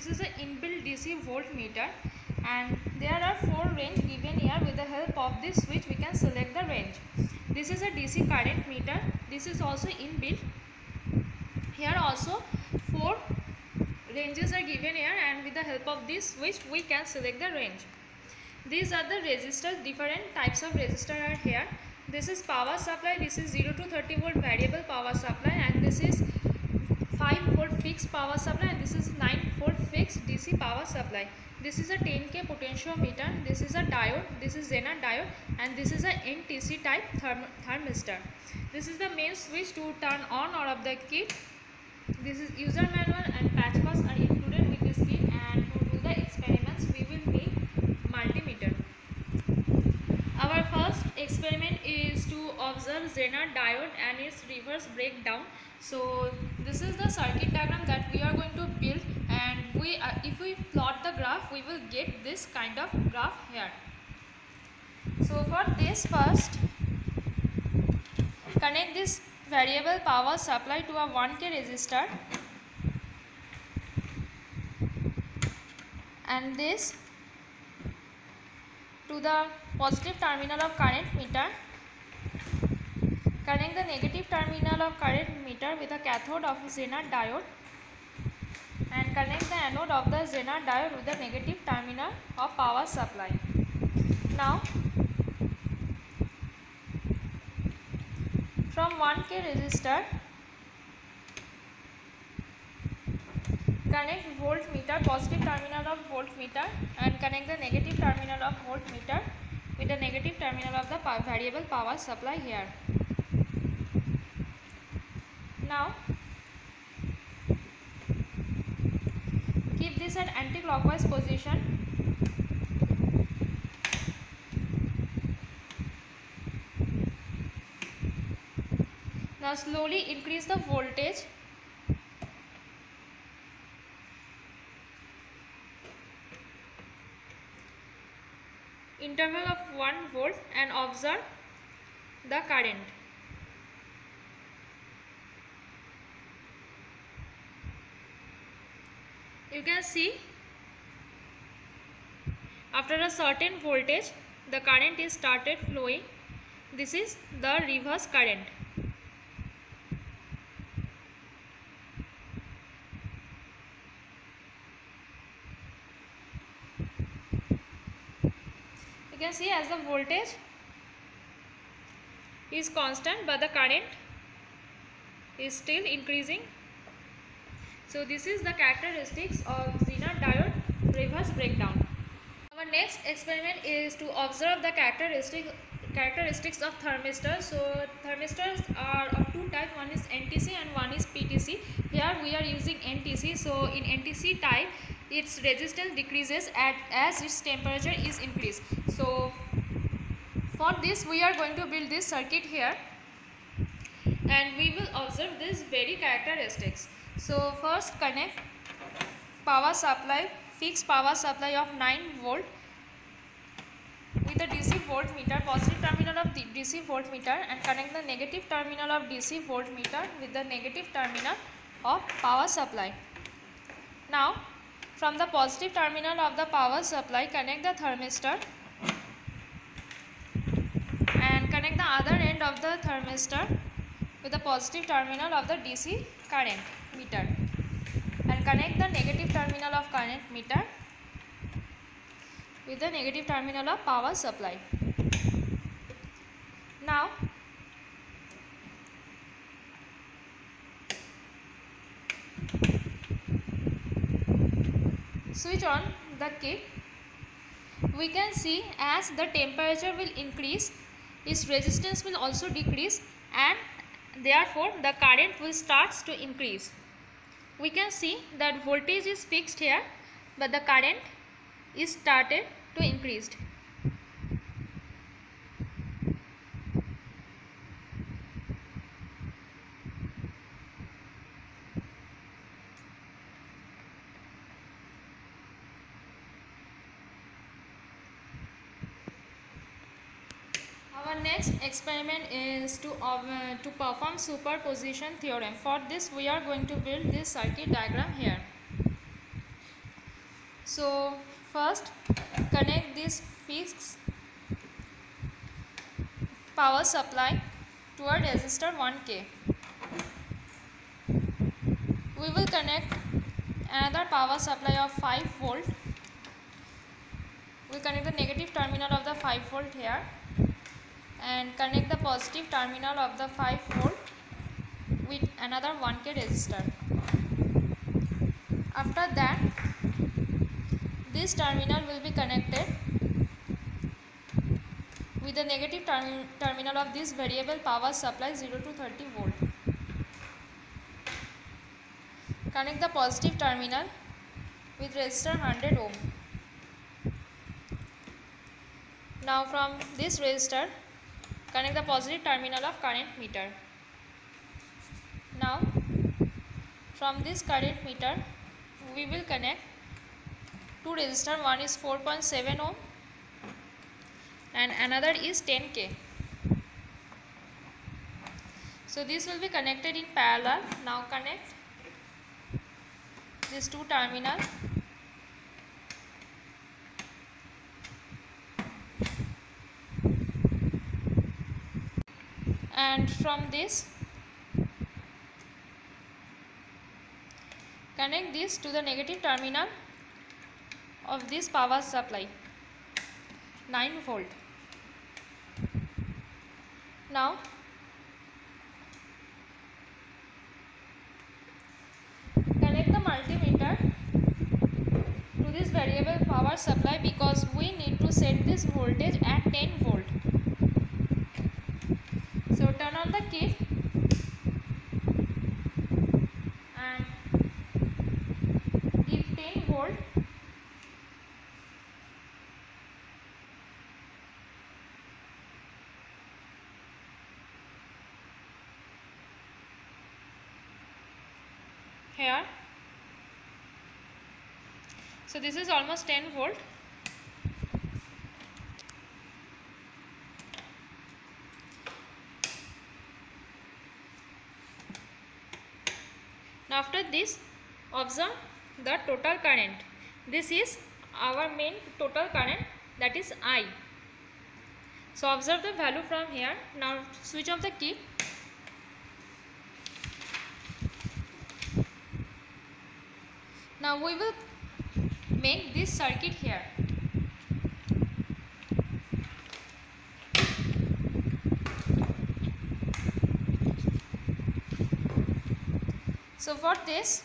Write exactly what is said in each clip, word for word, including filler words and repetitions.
This is an inbuilt D C voltmeter, and there are four range given here. With the help of this switch we can select the range. This is a D C current meter. This is also inbuilt. Here also four ranges are given here, and with the help of this switch we can select the range. These are the resistors. Different types of resistor are here. This is power supply. This is zero to thirty volt variable power supply, and this is five volt fixed power supply, and this is nine volt fixed D C power supply. This is a ten K potentiometer. This is a diode. This is Zener diode, and this is a N T C type therm thermistor. This is the main switch to turn on or off the kit. This is user manual and patch codes are included with this kit, and to do the experiments we will need multimeter. Our first experiment is to observe Zener diode and its reverse breakdown. So this is the circuit diagram that we are going to build, and we uh, if we plot the graph we will get this kind of graph here. So for this, first connect this variable power supply to a one K resistor, and this to the positive terminal of current meter. Connect the negative terminal of current meter with a cathode of Zener diode, and connect the anode of the Zener diode with the negative terminal of power supply. Now from one K resistor connect voltmeter, positive terminal of voltmeter, and connect the negative terminal of voltmeter with the negative terminal of the variable power supply here. Now keep this at anti-clockwise position. Now slowly increase the voltage. Interval of one volt, and observe the current. You can see after a certain voltage the current is started flowing. This is the reverse current. You can see as the voltage is constant but the current is still increasing. So this is the characteristics of Zener diode reverse breakdown. Our next experiment is to observe the characteristic characteristics of thermistors. So thermistors are of two types. One is N T C and one is P T C. Here we are using N T C. So in N T C type, its resistance decreases at as its temperature is increased. So for this we are going to build this circuit here, and we will observe these very characteristics. So first connect power supply, fixed power supply of nine volt with the D C voltmeter, positive terminal of the D C voltmeter, and connect the negative terminal of D C voltmeter with the negative terminal of power supply. Now from the positive terminal of the power supply connect the thermistor, and connect the other end of the thermistor with the positive terminal of the D C current meter, and connect the negative terminal of current meter with the negative terminal of power supply. Now switch on the kit. We can see as the temperature will increase, its resistance will also decrease, and therefore the current will starts to increase. We can see that voltage is fixed here, but the current is started to increase. Our next experiment is to uh, to perform superposition theorem. For this we are going to build this circuit diagram here. So first connect this fixed power supply to a resistor one K. We will connect another power supply of five volt. We will connect the negative terminal of the five volt here and connect the positive terminal of the five volt with another one K resistor. After that, this terminal will be connected with the negative term terminal of this variable power supply zero to thirty volt. Connect the positive terminal with resistor one hundred ohm. Now from this resistor, connect the positive terminal of current meter. Now from this current meter, we will connect two resistor. One is four point seven ohm and another is ten K. So this will be connected in parallel. Now connect these two terminals. And from this, connect this to the negative terminal of this power supply nine volt. Now connect the multimeter to this variable power supply because we need to set this voltage at ten volt. So turn on the key and give ten volt. Here. So this is almost ten volt. Now after this, observe the total current. This is our main total current, that is I. So observe the value from here. Now switch off the key. Now we will make this circuit here. So for this,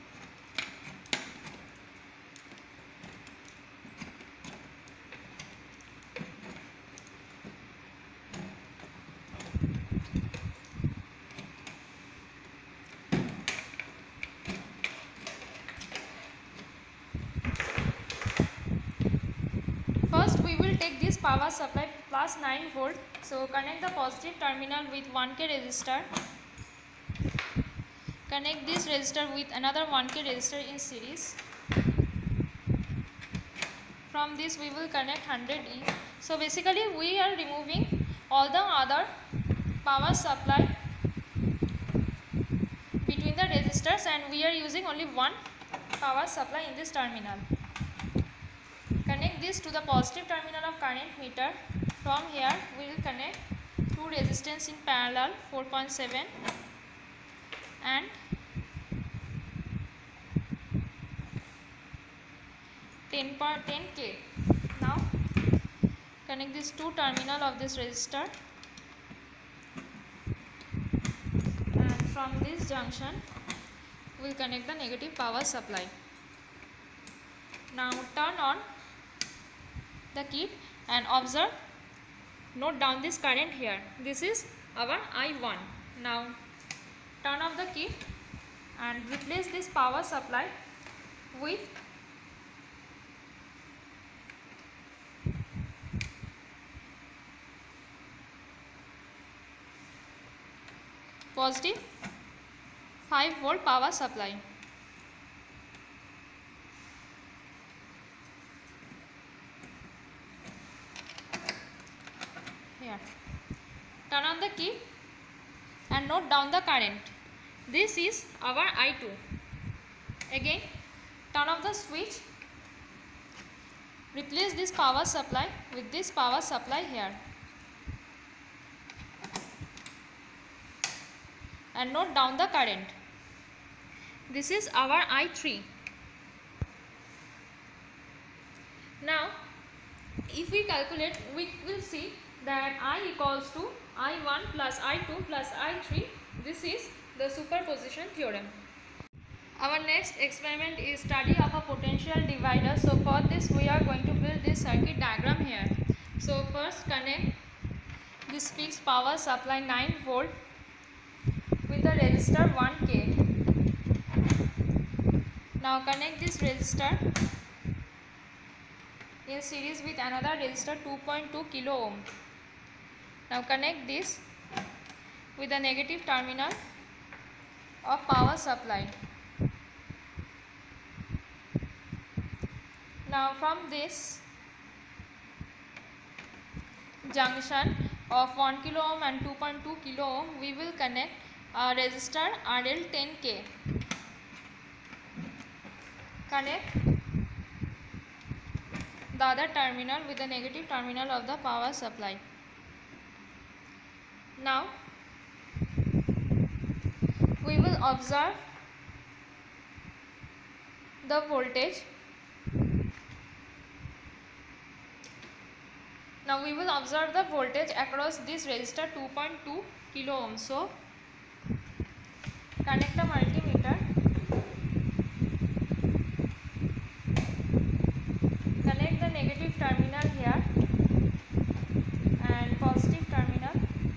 first we will take this power supply plus nine volt. So connect the positive terminal with one K resistor. Connect this resistor with another one K resistor in series. From this we will connect one hundred E. So basically we are removing all the other power supply between the resistors and we are using only one power supply in this terminal. Connect this to the positive terminal of current meter. From here we will connect two resistance in parallel, four point seven and ten K. Now connect these two terminal of this resistor and from this junction we will connect the negative power supply. Now turn on the key and observe, note down this current here. This is our I one. Now turn off the key and replace this power supply with positive five volt power supply. Here. Turn on the key and note down the current. This is our I two. Again turn off the switch replace this power supply with this power supply here and note down the current. This is our I three. Now if we calculate, we will see that I equals to I one plus I two plus I three. This is the superposition theorem. Our next experiment is study of a potential divider. So for this we are going to build this circuit diagram here. So first connect this fixed power supply nine volt with the resistor one K. Now connect this resistor in series with another resistor two point two kilo ohm. Now connect this with the negative terminal of power supply. Now from this junction of one kilo ohm and two point two kilo ohm, we will connect a resistor R L ten K. Connect the other terminal with the negative terminal of the power supply. Now we will observe the voltage. Now we will observe the voltage across this resistor two point two kilo ohm. So connect the multimeter, connect the negative terminal here and positive terminal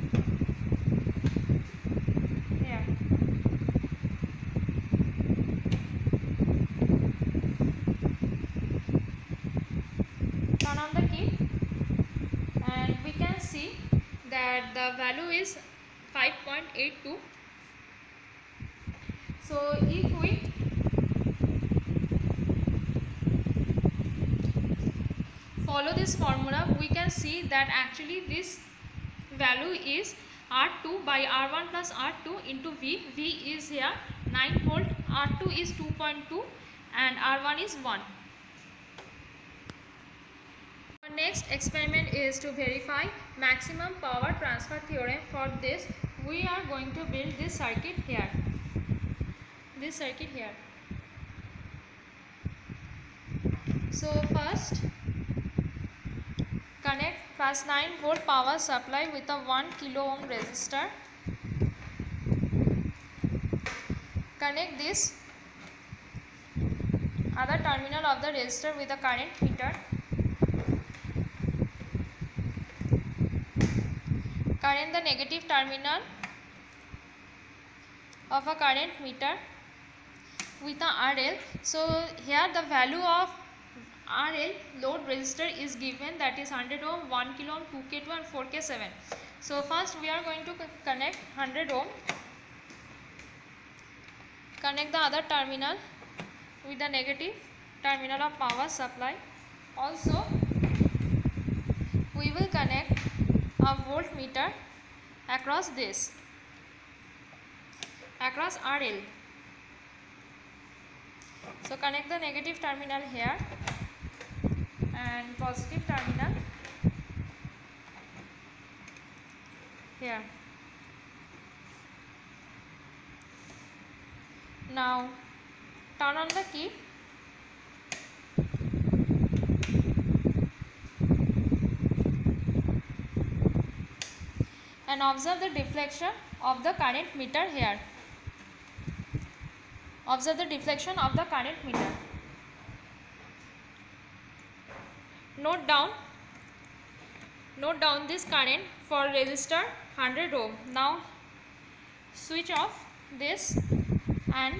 here. Turn on the key and we can see that the value is five point eight two. So if we follow this formula, we can see that actually this value is R two by R one plus R two into V. V is here nine volt, R two is two point two and R one is one. Our next experiment is to verify maximum power transfer theorem. For this we are going to build this circuit here. This circuit here. So first connect plus nine volt power supply with a one kilo ohm resistor. Connect this other terminal of the resistor with a current meter. Current the negative terminal of a current meter with a R L. So here the value of R L load resistor is given, that is one hundred ohm, one kilo ohm, two K two and four K seven. So first we are going to connect one hundred ohm. Connect the other terminal with the negative terminal of power supply. Also we will connect a voltmeter across this, across R L. So connect the negative terminal here and positive terminal here. Now turn on the key and observe the deflection of the current meter here. Observe the deflection of the current meter. Note down, note down this current for resistor one hundred ohm. Now switch off this and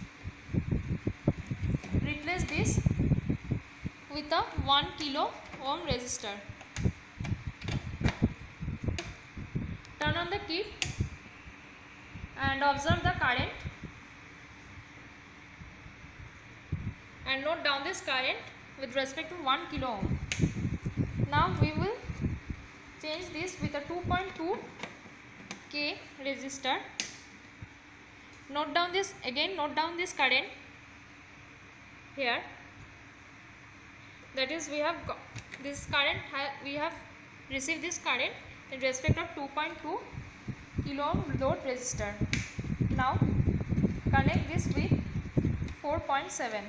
replace this with a one kilo ohm resistor. Turn on the key and observe the current and note down this current with respect to one kilo ohm. Now we will change this with a two point two K resistor. Note down this, again note down this current here. that is we have got this current, we have received this current in respect of two point two kilo ohm load resistor. Now connect this with four point seven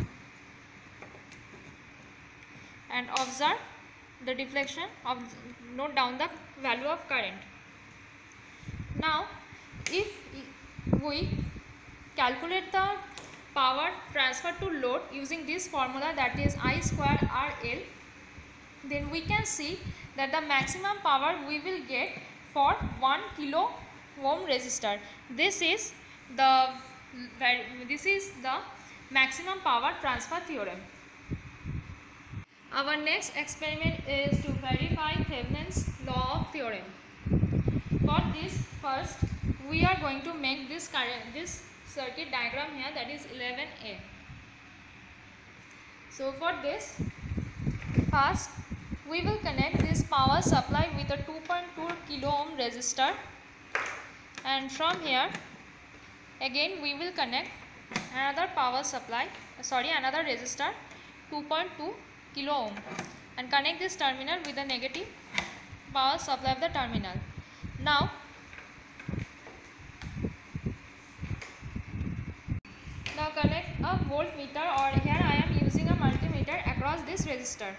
and observe the deflection of, note down the value of current. Now if we calculate the power transfer to load using this formula, that is I square R L, then we can see that the maximum power we will get for one kilo ohm resistor. This is the this is the maximum power transfer theorem. Our next experiment is to verify Thevenin's law of theorem. For this, first we are going to make this current this circuit diagram here, that is eleven A. So for this, first we will connect this power supply with a two point two kilo ohm resistor, and from here again we will connect another power supply, sorry another resistor two point two kilo ohm, and connect this terminal with the negative power supply of the terminal. Now now connect a voltmeter, or here I am using a multimeter, across this resistor.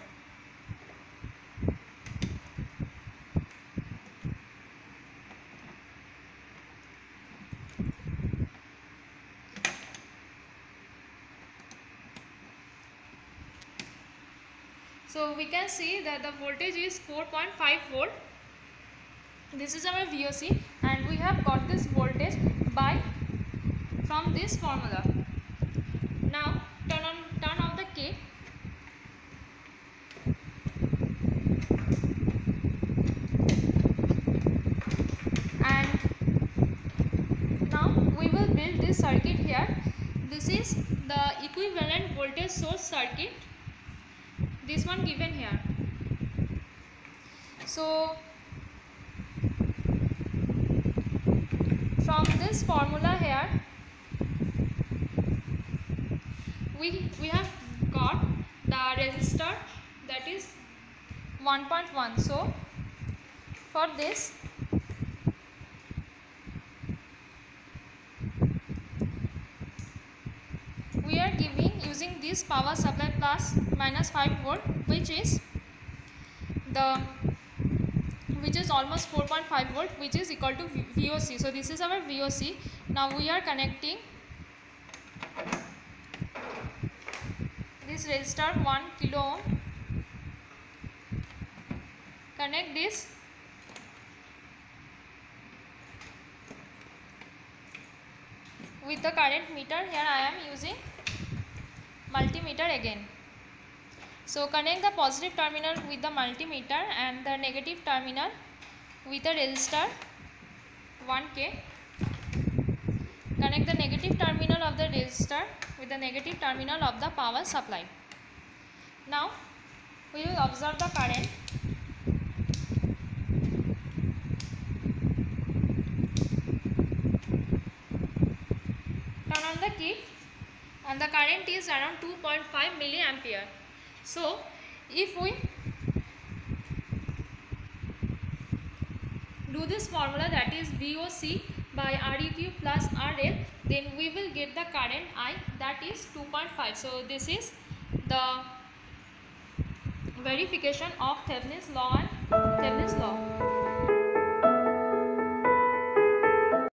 So we can see that the voltage is four point five volt. This is our V O C, and we have got this voltage by from this formula. Now turn on turn off the key. And now we will build this circuit here. This is the equivalent voltage source circuit, this one given here. So from this formula here we we have got the resistor, that is one point one. So for this we are giving using this power supply plus minus five volt, which is the which is almost four point five volt, which is equal to V O C. So this is our V O C. Now we are connecting this resistor one kilo ohm. Connect this with the current meter. Here I am using multimeter again. So connect the positive terminal with the multimeter and the negative terminal with the resistor one K. Connect the negative terminal of the resistor with the negative terminal of the power supply. Now we will observe the current. Turn on the key, and the current is around two point five milliampere. So if we do this formula, that is V O C by Req plus R L, then we will get the current I, that is two point five. So this is the verification of Thevenin's law and Thevenin's law.